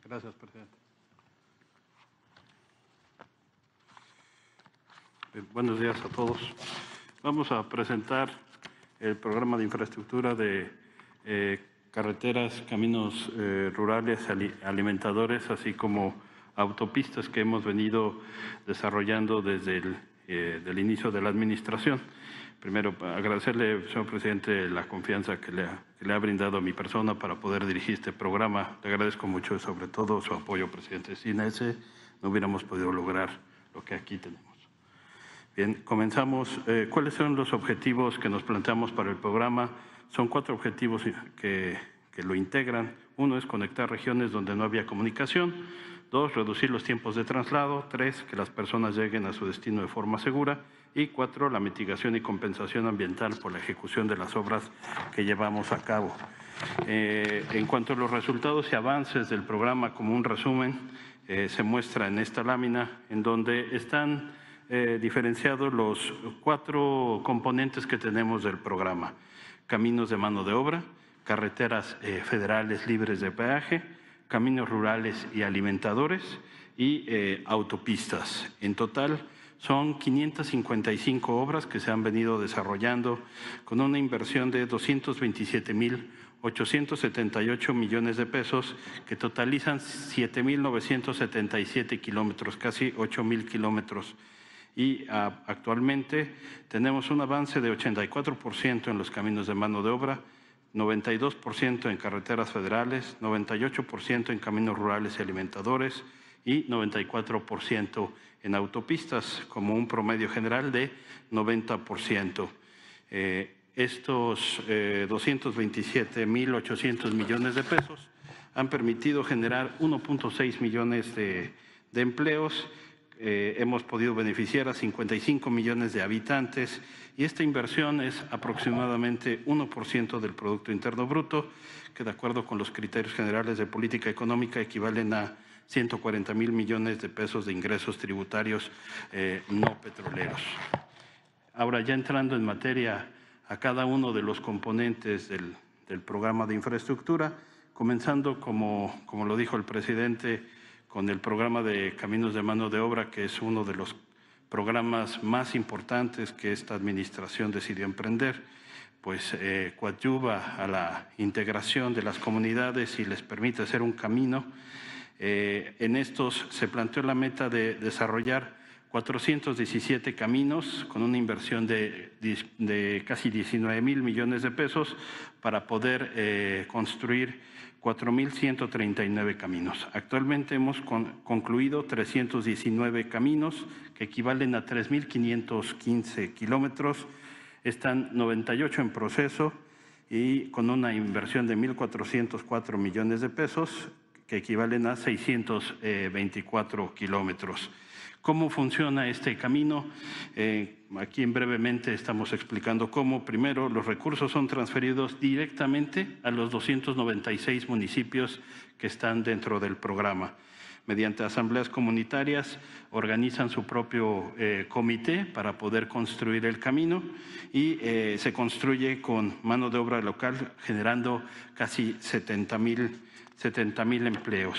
Gracias, presidente. Buenos días a todos. Vamos a presentar el programa de infraestructura de carreteras, caminos rurales, alimentadores, así como autopistas que hemos venido desarrollando desde el inicio de la administración. Primero, agradecerle, señor presidente, la confianza que le ha brindado a mi persona para poder dirigir este programa. Le agradezco mucho, sobre todo, su apoyo, presidente. Sin ese no hubiéramos podido lograr lo que aquí tenemos. Bien, comenzamos. ¿Cuáles son los objetivos que nos planteamos para el programa? Son 4 objetivos que lo integran. 1 es conectar regiones donde no había comunicación. 2, reducir los tiempos de traslado. 3, que las personas lleguen a su destino de forma segura. Y 4, la mitigación y compensación ambiental por la ejecución de las obras que llevamos a cabo. En cuanto a los resultados y avances del programa, como un resumen, se muestra en esta lámina, en donde están diferenciados los 4 componentes que tenemos del programa: caminos de mano de obra, carreteras federales libres de peaje, caminos rurales y alimentadores y autopistas. En total son 555 obras que se han venido desarrollando con una inversión de 227,878 millones de pesos, que totalizan 7,977 kilómetros, casi 8,000 kilómetros. Y actualmente tenemos un avance de 84% en los caminos de mano de obra, 92% en carreteras federales, 98% en caminos rurales y alimentadores y 94% en autopistas, como un promedio general de 90%. Estos 227,800 millones de pesos han permitido generar 1.6 millones de empleos. Hemos podido beneficiar a 55 millones de habitantes y esta inversión es aproximadamente 1% del Producto Interno Bruto, que de acuerdo con los criterios generales de política económica equivalen a 140,000 millones de pesos de ingresos tributarios no petroleros. Ahora, ya entrando en materia a cada uno de los componentes del programa de infraestructura, comenzando, como lo dijo el presidente, con el programa de caminos de mano de obra, que es uno de los programas más importantes que esta administración decidió emprender, pues coadyuva a la integración de las comunidades y les permite hacer un camino. En estos se planteó la meta de desarrollar 417 caminos con una inversión de casi 19,000 millones de pesos para poder construir 4,139 caminos. Actualmente hemos concluido 319 caminos que equivalen a 3,515 kilómetros. Están 98 en proceso y con una inversión de 1,404 millones de pesos que equivalen a 624 kilómetros. ¿Cómo funciona este camino? Aquí brevemente estamos explicando cómo. Primero, los recursos son transferidos directamente a los 296 municipios que están dentro del programa. Mediante asambleas comunitarias organizan su propio comité para poder construir el camino y se construye con mano de obra local, generando casi 70,000 empleos.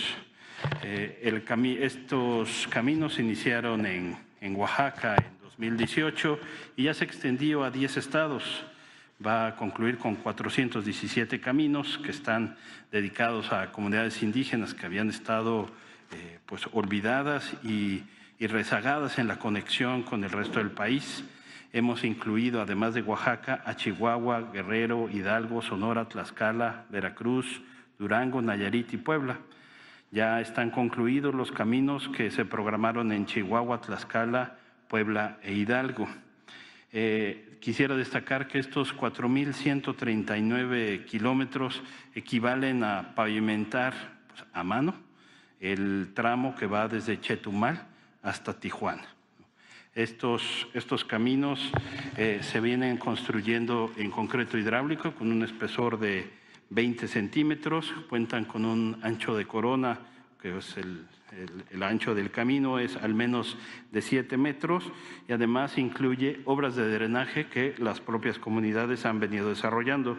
Estos caminos se iniciaron en Oaxaca en 2018 y ya se extendió a 10 estados. Va a concluir con 417 caminos que están dedicados a comunidades indígenas que habían estado pues olvidadas y rezagadas en la conexión con el resto del país. Hemos incluido, además de Oaxaca, a Chihuahua, Guerrero, Hidalgo, Sonora, Tlaxcala, Veracruz, Durango, Nayarit y Puebla. Ya están concluidos los caminos que se programaron en Chihuahua, Tlaxcala, Puebla e Hidalgo. Quisiera destacar que estos 4,139 kilómetros equivalen a pavimentar a mano el tramo que va desde Chetumal hasta Tijuana. Estos caminos se vienen construyendo en concreto hidráulico con un espesor de 20 centímetros, cuentan con un ancho de corona, que es el ancho del camino es al menos de 7 metros y además incluye obras de drenaje que las propias comunidades han venido desarrollando.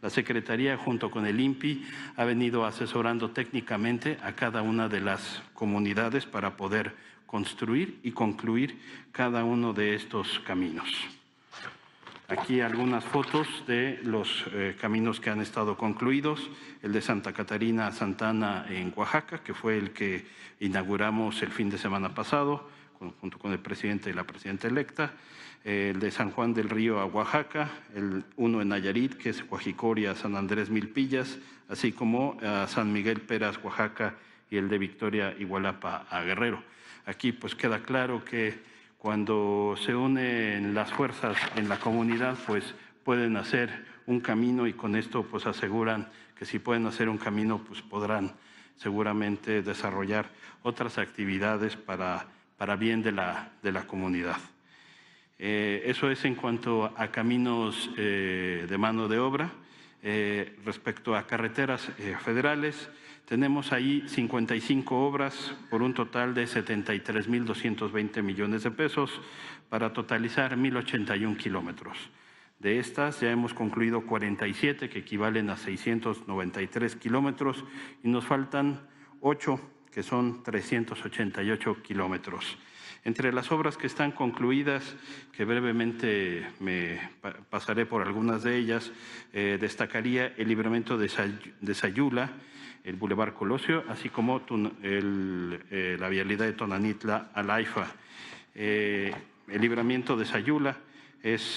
La Secretaría, junto con el INPI, ha venido asesorando técnicamente a cada una de las comunidades para poder construir y concluir cada uno de estos caminos. Aquí algunas fotos de los caminos que han estado concluidos. El de Santa Catarina a Santa Ana en Oaxaca, que fue el que inauguramos el fin de semana pasado, junto con el presidente y la presidenta electa. El de San Juan del Río a Oaxaca, uno en Nayarit, que es Guajicoria a San Andrés Milpillas, así como a San Miguel Peras, Oaxaca, y el de Victoria Igualapa a Guerrero. Aquí pues queda claro que cuando se unen las fuerzas en la comunidad, pues pueden hacer un camino, y con esto pues aseguran que si pueden hacer un camino, pues podrán seguramente desarrollar otras actividades para bien de la comunidad. Eso es en cuanto a caminos de mano de obra. Respecto a carreteras federales, tenemos ahí 55 obras por un total de 73.220 millones de pesos para totalizar 1.081 kilómetros. De estas ya hemos concluido 47, que equivalen a 693 kilómetros, y nos faltan 8, que son 388 kilómetros. Entre las obras que están concluidas, que brevemente me pasaré por algunas de ellas, destacaría el libramiento de Sayula, el Boulevard Colosio, así como la vialidad de Tonanitla a Laifa. El libramiento de Sayula es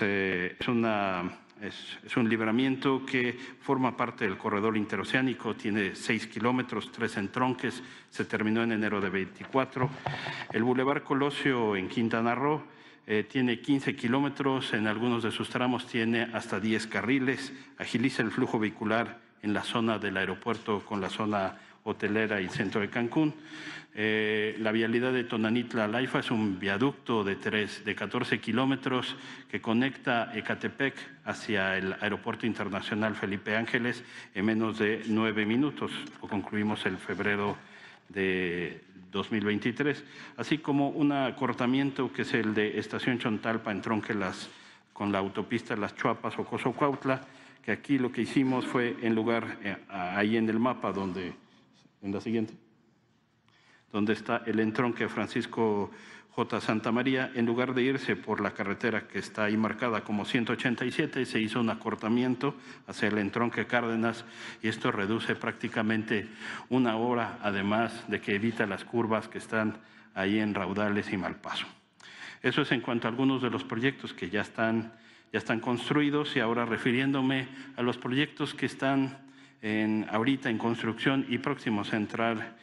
un libramiento que forma parte del corredor interoceánico, tiene 6 kilómetros, 3 entronques, se terminó en enero de 24. El Boulevard Colosio en Quintana Roo tiene 15 kilómetros, en algunos de sus tramos tiene hasta 10 carriles, agiliza el flujo vehicular en la zona del aeropuerto con la zona hotelera y centro de Cancún. La vialidad de Tonanitla a Laifa es un viaducto de 14 kilómetros que conecta Ecatepec hacia el Aeropuerto Internacional Felipe Ángeles en menos de 9 minutos. Lo concluimos en febrero de 2023, así como un acortamiento que es el de Estación Chontalpa en Tronque con la autopista Las Chuapas o Cozocuautla, que aquí lo que hicimos fue en lugar, ahí en el mapa, en la siguiente, donde está el entronque Francisco J. Santa María, en lugar de irse por la carretera que está ahí marcada como 187, se hizo un acortamiento hacia el entronque Cárdenas, y esto reduce prácticamente 1 hora, además de que evita las curvas que están ahí en Raudales y Malpaso. Eso es en cuanto a algunos de los proyectos que ya están construidos, y ahora refiriéndome a los proyectos que están ahorita en construcción y próximos a entrar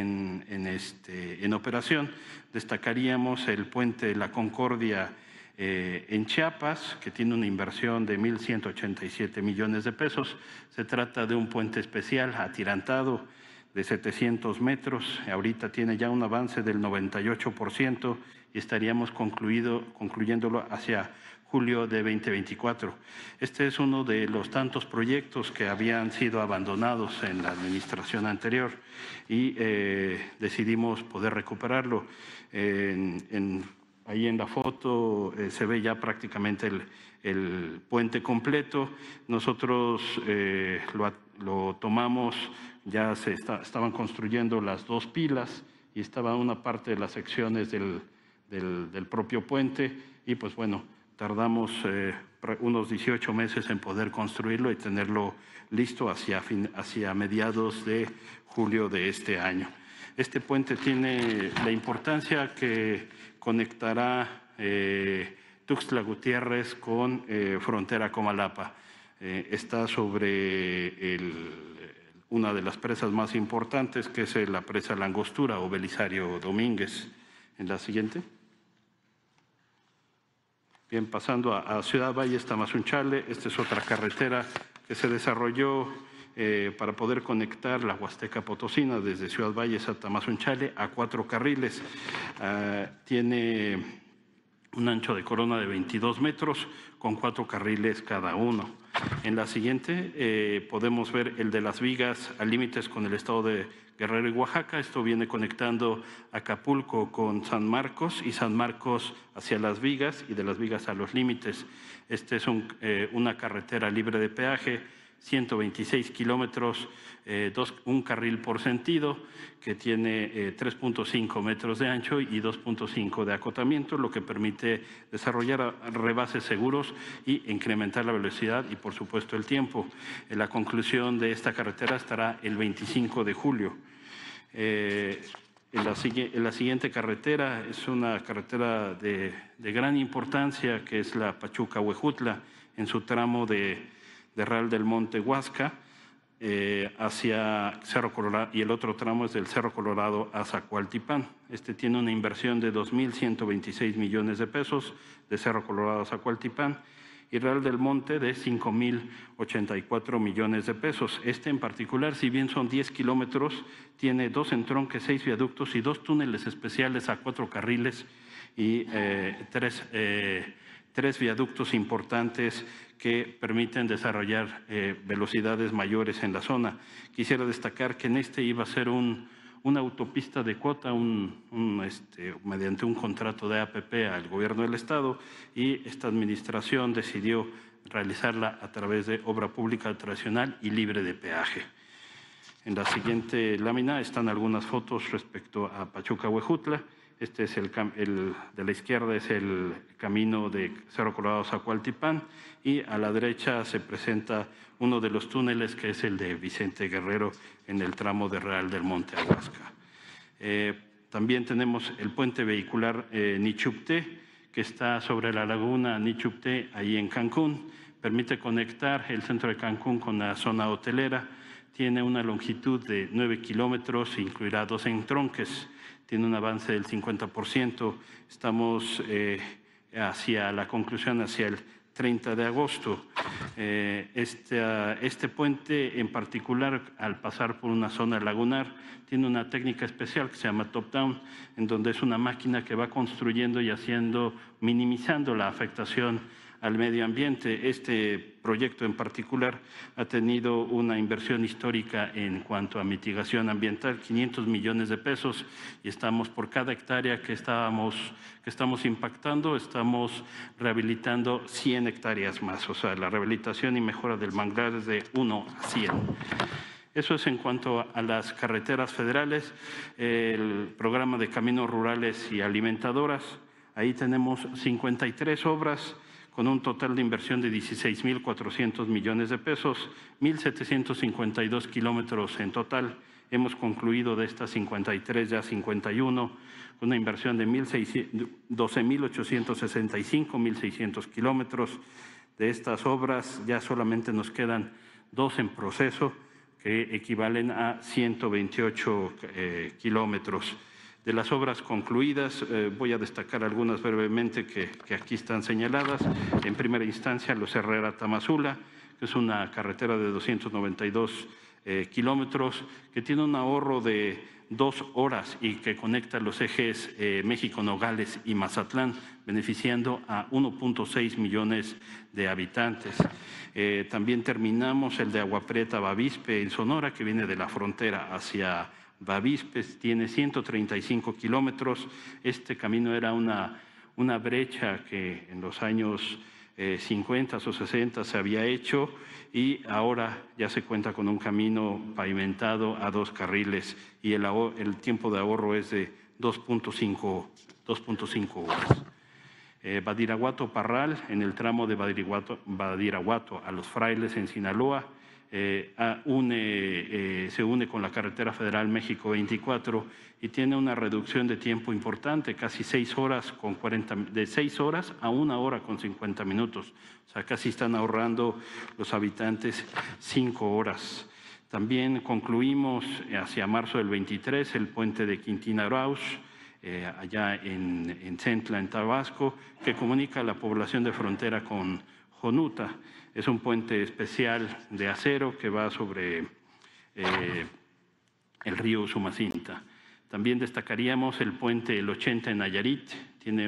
en operación, destacaríamos el puente La Concordia en Chiapas, que tiene una inversión de 1.187 millones de pesos. Se trata de un puente especial atirantado de 700 metros, ahorita tiene ya un avance del 98% y estaríamos concluyéndolo hacia julio de 2024. Este es uno de los tantos proyectos que habían sido abandonados en la administración anterior y decidimos poder recuperarlo. Ahí en la foto se ve ya prácticamente el puente completo. Nosotros lo tomamos, ya estaban construyendo las 2 pilas y estaba una parte de las secciones del propio puente, y pues bueno, tardamos unos 18 meses en poder construirlo y tenerlo listo hacia mediados de julio de este año. Este puente tiene la importancia que conectará Tuxtla Gutiérrez con frontera Comalapa. Está sobre una de las presas más importantes, que es la presa La Angostura o Belisario Domínguez. En la siguiente. Bien, pasando a Ciudad Valles, Tamazunchale, esta es otra carretera que se desarrolló para poder conectar la Huasteca Potosina desde Ciudad Valles a Tamazunchale a 4 carriles. Tiene un ancho de corona de 22 metros con 4 carriles cada uno. En la siguiente podemos ver el de Las Vigas a límites con el estado de Guerrero y Oaxaca. Esto viene conectando Acapulco con San Marcos y San Marcos hacia Las Vigas y de Las Vigas a los límites. Este es una carretera libre de peaje. 126 kilómetros, un carril por sentido, que tiene 3.5 metros de ancho y 2.5 de acotamiento, lo que permite desarrollar rebases seguros y incrementar la velocidad y, por supuesto, el tiempo. La conclusión de esta carretera estará el 25 de julio. La siguiente carretera es una carretera de gran importancia, que es la Pachuca-Huejutla, en su tramo de Real del Monte Huasca hacia Cerro Colorado, y el otro tramo es del Cerro Colorado a Zacualtipán. Este tiene una inversión de 2.126 millones de pesos de Cerro Colorado a Zacualtipán, y Real del Monte de 5.084 millones de pesos. Este en particular, si bien son 10 kilómetros, tiene 2 entronques, 6 viaductos y 2 túneles especiales a 4 carriles y 3 viaductos importantes que permiten desarrollar velocidades mayores en la zona. Quisiera destacar que en este iba a ser una autopista de cuota mediante un contrato de APP al gobierno del Estado, y esta administración decidió realizarla a través de obra pública tradicional y libre de peaje. En la siguiente lámina están algunas fotos respecto a Pachuca-Huejutla. Este es de la izquierda es el camino de Cerro Colorado a Zacualtipán, y a la derecha se presenta uno de los túneles, que es el de Vicente Guerrero en el tramo de Real del Monte a Huasca. También tenemos el puente vehicular Nichupté, que está sobre la laguna Nichupté, ahí en Cancún. Permite conectar el centro de Cancún con la zona hotelera. Tiene una longitud de 9 kilómetros, incluirá 2 entronques. Tiene un avance del 50%. Estamos hacia la conclusión, hacia el 30 de agosto. Este puente en particular, al pasar por una zona lagunar, tiene una técnica especial que se llama top-down, en donde es una máquina que va construyendo y minimizando la afectación al medio ambiente. Este proyecto en particular ha tenido una inversión histórica en cuanto a mitigación ambiental, 500 millones de pesos, y estamos por cada hectárea que estamos impactando, estamos rehabilitando 100 hectáreas más. O sea, la rehabilitación y mejora del manglar es de 1 a 100. Eso es en cuanto a las carreteras federales. El programa de caminos rurales y alimentadoras, ahí tenemos 53 obras con un total de inversión de 16.400 millones de pesos, 1.752 kilómetros en total. Hemos concluido de estas 53 ya 51, con una inversión de 12.865, 1.600 kilómetros. De estas obras ya solamente nos quedan 2 en proceso, que equivalen a 128 kilómetros. De las obras concluidas, voy a destacar algunas brevemente que aquí están señaladas. En primera instancia, Los Herrera-Tamazula, que es una carretera de 292 kilómetros, que tiene un ahorro de 2 horas y que conecta los ejes México-Nogales y Mazatlán, beneficiando a 1.6 millones de habitantes. También terminamos el de Agua Prieta-Bavispe en Sonora, que viene de la frontera hacia Bavispe, tiene 135 kilómetros. Este camino era una brecha que en los años 50 o 60 se había hecho, y ahora ya se cuenta con un camino pavimentado a 2 carriles, y el tiempo de ahorro es de 2.5 horas. Badiraguato-Parral, en el tramo de Badiraguato a Los Frailes en Sinaloa, se une con la carretera federal México 24 y tiene una reducción de tiempo importante, casi 6 horas de 6 horas a 1 hora con 50 minutos. O sea, casi están ahorrando los habitantes 5 horas. También concluimos hacia marzo del 23 el puente de Quintana Roo, allá en Centla, en Tabasco, que comunica a la población de frontera con Jonuta. Es un puente especial de acero que va sobre el río Usumacinta. También destacaríamos el puente El 80 en Nayarit, tiene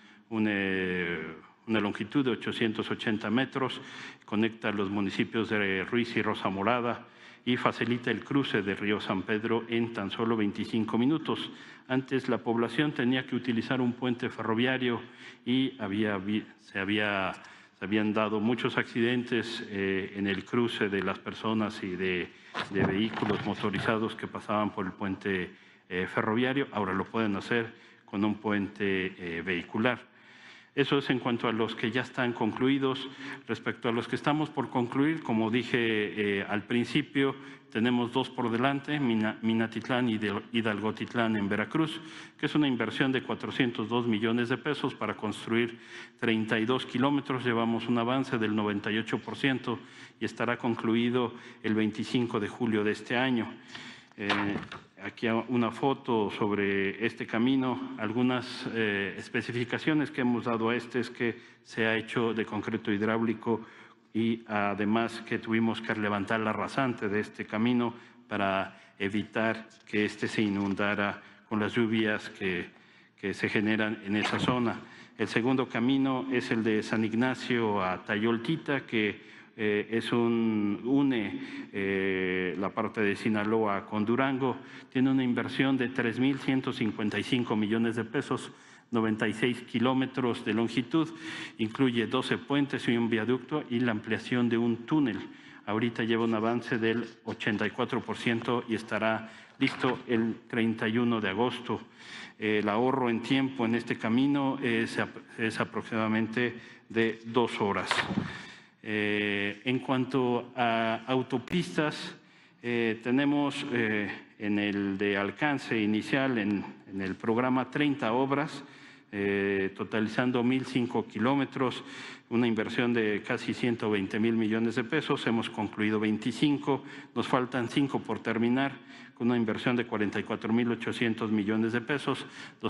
una longitud de 880 metros, conecta los municipios de Ruiz y Rosa Morada y facilita el cruce del río San Pedro en tan solo 25 minutos. Antes la población tenía que utilizar un puente ferroviario y se había Se habían dado muchos accidentes en el cruce de las personas y de vehículos motorizados que pasaban por el puente ferroviario. Ahora lo pueden hacer con un puente vehicular. Eso es en cuanto a los que ya están concluidos. Respecto a los que estamos por concluir, como dije al principio, tenemos 2 por delante, Minatitlán y Hidalgotitlán en Veracruz, que es una inversión de 402 millones de pesos para construir 32 kilómetros. Llevamos un avance del 98% y estará concluido el 25 de julio de este año. Aquí una foto sobre este camino. Algunas especificaciones que hemos dado a este es que se ha hecho de concreto hidráulico y además que tuvimos que levantar la rasante de este camino para evitar que este se inundara con las lluvias que se generan en esa zona. El segundo camino es el de San Ignacio a Tayoltita, que une la parte de Sinaloa con Durango. Tiene una inversión de 3.155 millones de pesos, 96 kilómetros de longitud, incluye 12 puentes y un viaducto y la ampliación de un túnel. Ahorita lleva un avance del 84% y estará listo el 31 de agosto. El ahorro en tiempo en este camino es aproximadamente de 2 horas. En cuanto a autopistas, tenemos en el de alcance inicial en el programa 30 obras, totalizando 1.005 kilómetros, una inversión de casi 120.000 millones de pesos. Hemos concluido 25, nos faltan 5 por terminar, con una inversión de 44.800 millones de pesos,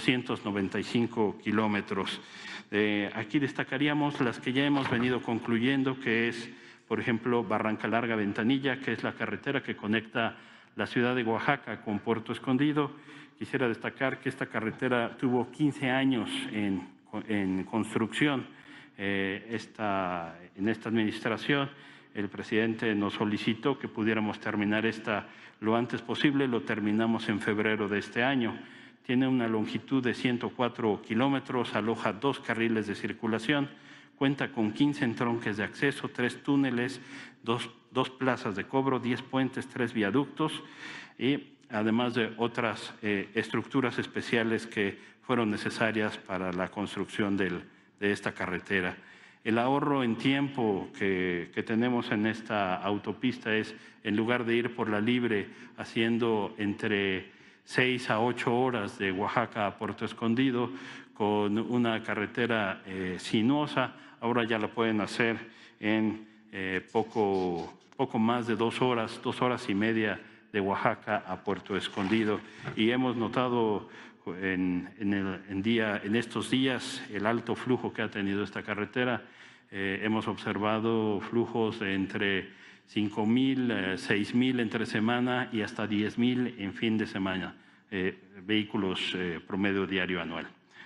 295 kilómetros. Aquí destacaríamos las que ya hemos venido concluyendo, que es, por ejemplo, Barranca Larga Ventanilla, que es la carretera que conecta la ciudad de Oaxaca con Puerto Escondido. Quisiera destacar que esta carretera tuvo 15 años en construcción. En esta administración, el presidente nos solicitó que pudiéramos terminar esta lo antes posible. Lo terminamos en febrero de este año. Tiene una longitud de 104 kilómetros, aloja 2 carriles de circulación, cuenta con 15 entronques de acceso, 3 túneles, 2 plazas de cobro, 10 puentes, 3 viaductos y además de otras estructuras especiales que fueron necesarias para la construcción de esta carretera. El ahorro en tiempo que tenemos en esta autopista es, en lugar de ir por la libre haciendo entre 6 a 8 horas de Oaxaca a Puerto Escondido con una carretera sinuosa, ahora ya la pueden hacer en poco más de 2 horas, 2 horas y media de Oaxaca a Puerto Escondido. Y hemos notado en estos días el alto flujo que ha tenido esta carretera. Hemos observado flujos de entre 5.000, 6.000 entre semana y hasta 10.000 en fin de semana, vehículos promedio diario anual.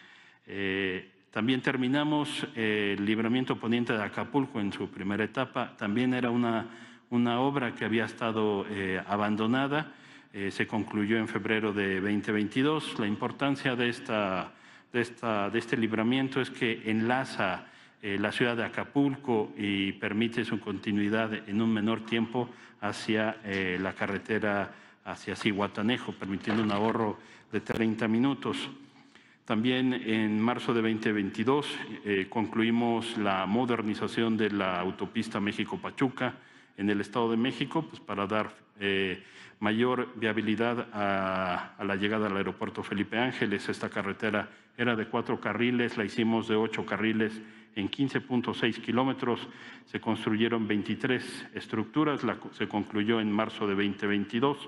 También terminamos el libramiento poniente de Acapulco en su primera etapa. También era una obra que había estado abandonada. Se concluyó en febrero de 2022. La importancia de este libramiento es que enlaza la ciudad de Acapulco y permite su continuidad en un menor tiempo hacia la carretera hacia Zihuatanejo, permitiendo un ahorro de 30 minutos. También en marzo de 2022 concluimos la modernización de la autopista México-Pachuca en el Estado de México, pues para dar mayor viabilidad a la llegada al aeropuerto Felipe Ángeles. Esta carretera era de 4 carriles, la hicimos de 8 carriles en 15.6 kilómetros. Se construyeron 23 estructuras, se concluyó en marzo de 2022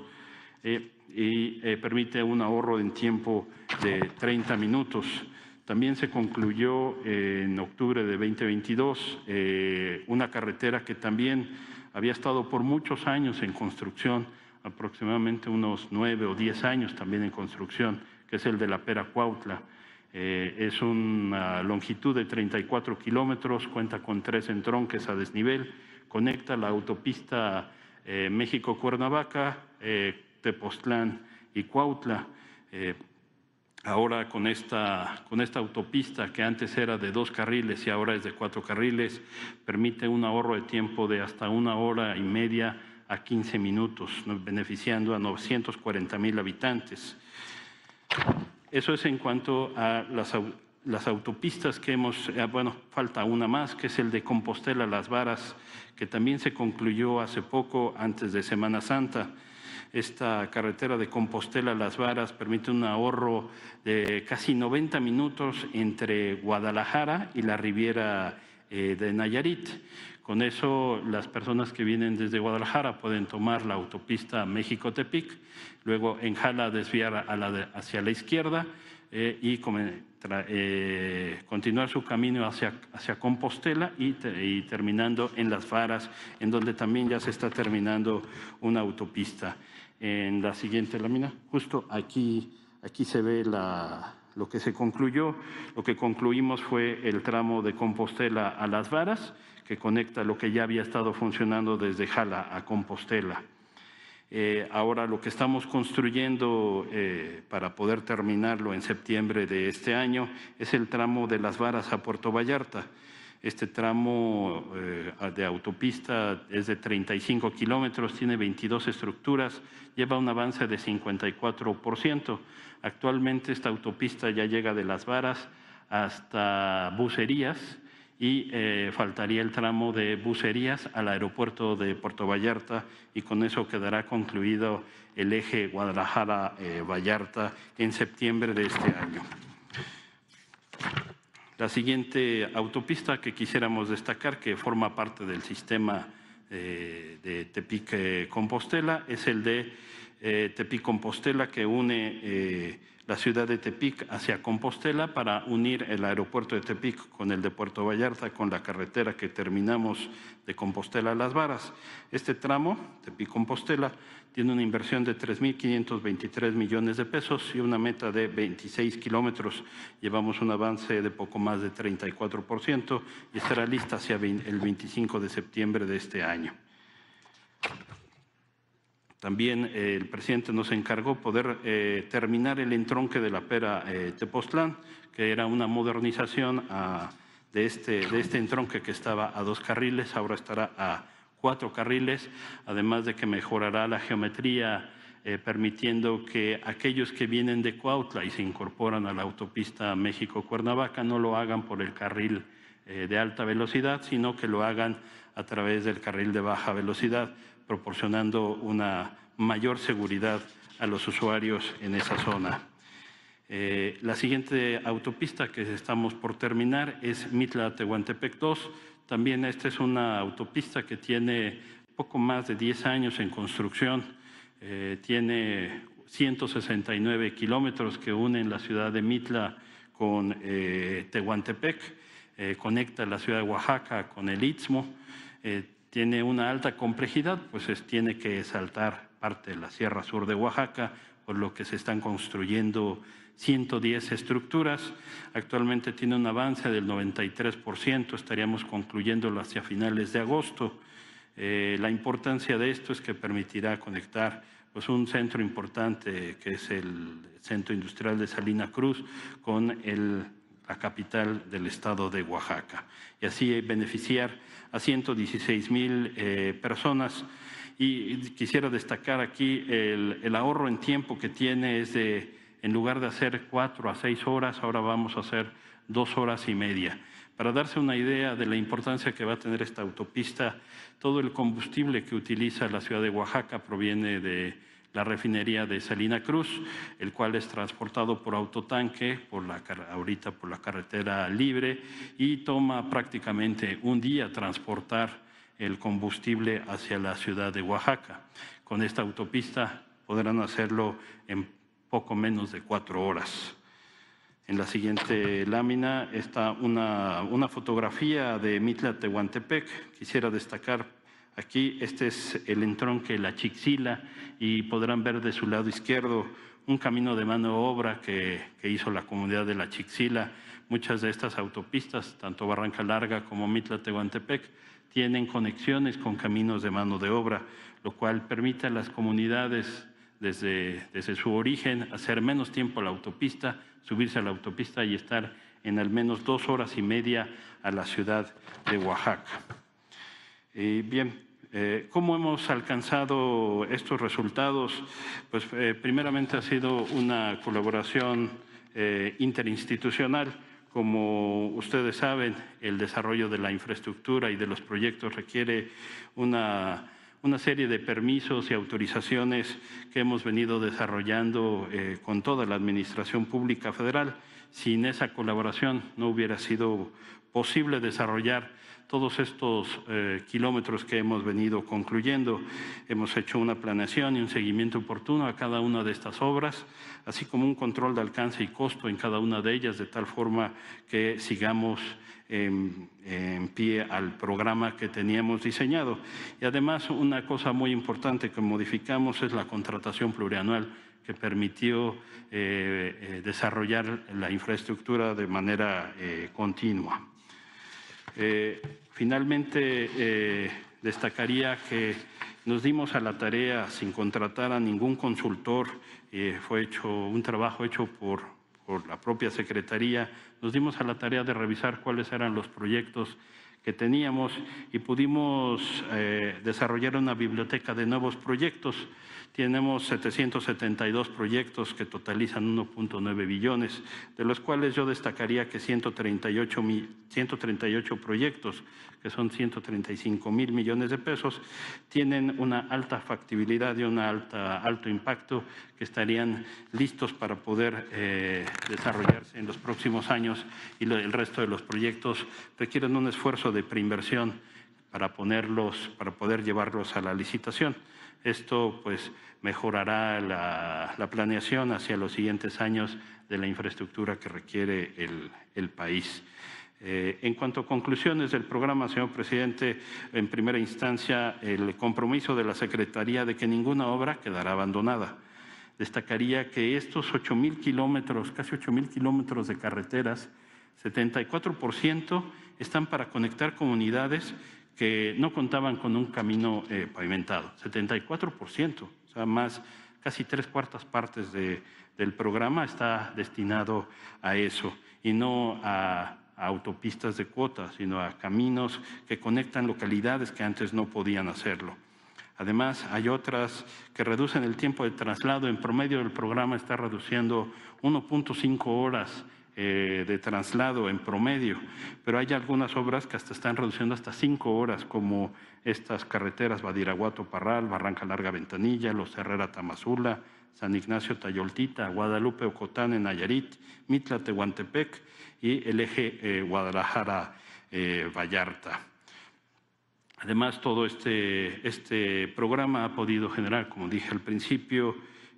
y permite un ahorro en tiempo de 30 minutos. También se concluyó en octubre de 2022 una carretera que también había estado por muchos años en construcción, aproximadamente unos 9 o 10 años también en construcción, que es el de la Pera-Cuautla. Es una longitud de 34 kilómetros, cuenta con 3 entronques a desnivel, conecta la autopista México-Cuernavaca, Tepoztlán y Cuautla. Ahora con esta autopista que antes era de 2 carriles y ahora es de 4 carriles, permite un ahorro de tiempo de hasta 1 hora y media a 15 minutos, beneficiando a 940,000 habitantes. Eso es en cuanto a las autopistas que hemos, bueno, falta una más, que es el de Compostela Las Varas, que también se concluyó hace poco, antes de Semana Santa. Esta carretera de Compostela Las Varas permite un ahorro de casi 90 minutos entre Guadalajara y la Riviera de Nayarit. Con eso, las personas que vienen desde Guadalajara pueden tomar la autopista México-Tepic, luego en Jala desviar hacia la izquierda y continuar su camino hacia Compostela y terminando en Las Varas, en donde también ya se está terminando una autopista. En la siguiente lámina, justo aquí se ve lo que se concluyó. Lo que concluimos fue el tramo de Compostela a Las Varas, que conecta lo que ya había estado funcionando desde Jala a Compostela. Ahora lo que estamos construyendo para poder terminarlo en septiembre de este año es el tramo de Las Varas a Puerto Vallarta. Este tramo de autopista es de 35 kilómetros, tiene 22 estructuras, lleva un avance de 54%. Actualmente esta autopista ya llega de Las Varas hasta Bucerías y faltaría el tramo de Bucerías al aeropuerto de Puerto Vallarta y con eso quedará concluido el eje Guadalajara-Vallarta en septiembre de este año. La siguiente autopista que quisiéramos destacar, que forma parte del sistema de Tepic-Compostela, es el de Tepic-Compostela, que une la ciudad de Tepic hacia Compostela para unir el aeropuerto de Tepic con el de Puerto Vallarta, con la carretera que terminamos de Compostela a Las Varas. Este tramo, Tepic-Compostela, tiene una inversión de 3.523 millones de pesos y una meta de 26 kilómetros. Llevamos un avance de poco más de 34% y estará lista hacia el 25 de septiembre de este año. También el presidente nos encargó poder terminar el entronque de la Pera Tepoztlán, que era una modernización de este entronque que estaba a 2 carriles, ahora estará a 4 carriles, además de que mejorará la geometría, permitiendo que aquellos que vienen de Cuautla y se incorporan a la autopista México-Cuernavaca no lo hagan por el carril de alta velocidad, sino que lo hagan a través del carril de baja velocidad, proporcionando una mayor seguridad a los usuarios en esa zona. La siguiente autopista que estamos por terminar es Mitla-Tehuantepec 2. También esta es una autopista que tiene poco más de 10 años en construcción. Tiene 169 kilómetros que unen la ciudad de Mitla con Tehuantepec. Conecta la ciudad de Oaxaca con el Istmo. Tiene una alta complejidad, pues tiene que saltar parte de la Sierra Sur de Oaxaca, por lo que se están construyendo 110 estructuras. Actualmente tiene un avance del 93%, estaríamos concluyéndolo hacia finales de agosto. La importancia de esto es que permitirá conectar pues, un centro importante, que es el Centro Industrial de Salina Cruz, con la capital del estado de Oaxaca, y así beneficiar a 116,000 personas. Y quisiera destacar aquí el ahorro en tiempo que tiene, es en lugar de hacer 4 a 6 horas, ahora vamos a hacer 2 horas y media. Para darse una idea de la importancia que va a tener esta autopista, todo el combustible que utiliza la ciudad de Oaxaca proviene de la refinería de Salina Cruz, el cual es transportado por autotanque, ahorita por la carretera libre, y toma prácticamente un día transportar el combustible hacia la ciudad de Oaxaca. Con esta autopista podrán hacerlo en poco menos de 4 horas. En la siguiente lámina está una fotografía de Mitla-Tehuantepec. Quisiera destacar aquí, este es el entronque La Chixila, y podrán ver de su lado izquierdo un camino de mano de obra que hizo la comunidad de La Chixila. Muchas de estas autopistas, tanto Barranca Larga como Mitla-Tehuantepec, tienen conexiones con caminos de mano de obra, lo cual permite a las comunidades desde su origen, hacer menos tiempo a la autopista, subirse a la autopista y estar en al menos 2 horas y media a la ciudad de Oaxaca. Bien, ¿cómo hemos alcanzado estos resultados? Pues primeramente ha sido una colaboración interinstitucional. Como ustedes saben, el desarrollo de la infraestructura y de los proyectos requiere una serie de permisos y autorizaciones que hemos venido desarrollando con toda la Administración Pública Federal. Sin esa colaboración no hubiera sido posible desarrollar todos estos kilómetros que hemos venido concluyendo. Hemos hecho una planeación y un seguimiento oportuno a cada una de estas obras, así como un control de alcance y costo en cada una de ellas, de tal forma que sigamos en pie al programa que teníamos diseñado. Y además, una cosa muy importante que modificamos es la contratación plurianual, que permitió desarrollar la infraestructura de manera continua. Finalmente, destacaría que nos dimos a la tarea, sin contratar a ningún consultor, fue hecho un trabajo hecho por la propia Secretaría, nos dimos a la tarea de revisar cuáles eran los proyectos que teníamos y pudimos desarrollar una biblioteca de nuevos proyectos. Tenemos 772 proyectos que totalizan 1.9 billones, de los cuales yo destacaría que 138 proyectos, que son 135,000 millones de pesos, tienen una alta factibilidad y un alto impacto que estarían listos para poder desarrollarse en los próximos años, y el resto de los proyectos requieren un esfuerzo de preinversión para poder llevarlos a la licitación. Esto pues mejorará la planeación hacia los siguientes años de la infraestructura que requiere el país. En cuanto a conclusiones del programa, señor presidente, en primera instancia, el compromiso de la Secretaría de que ninguna obra quedará abandonada. Destacaría que estos 8,000 kilómetros, casi 8,000 kilómetros de carreteras, 74% están para conectar comunidades que no contaban con un camino pavimentado, 74%, o sea, más, casi 3/4 partes del programa está destinado a eso, y no a autopistas de cuota, sino a caminos que conectan localidades que antes no podían hacerlo. Además, hay otras que reducen el tiempo de traslado. En promedio, el programa está reduciendo 1.5 horas de traslado en promedio, pero hay algunas obras que hasta están reduciendo hasta 5 horas, como estas carreteras Badiraguato-Parral, Barranca Larga-Ventanilla, Los Herrera-Tamazula, San Ignacio-Tayoltita, Guadalupe-Ocotán en Nayarit, Mitla-Tehuantepec y el eje Guadalajara-Vallarta. Además, todo este programa ha podido generar, como dije al principio,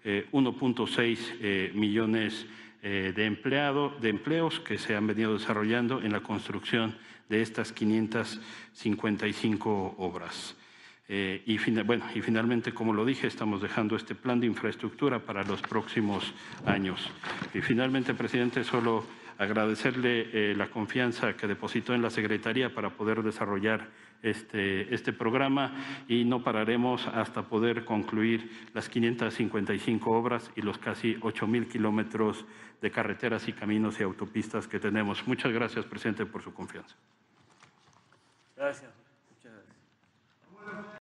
1.6 millones de empleos que se han venido desarrollando en la construcción de estas 555 obras. Y finalmente, como lo dije, estamos dejando este plan de infraestructura para los próximos años. Y finalmente, presidente, solo agradecerle la confianza que depositó en la Secretaría para poder desarrollar este programa, y no pararemos hasta poder concluir las 555 obras y los casi 8,000 kilómetros de carreteras y caminos y autopistas que tenemos. Muchas gracias, presidente, por su confianza. Gracias.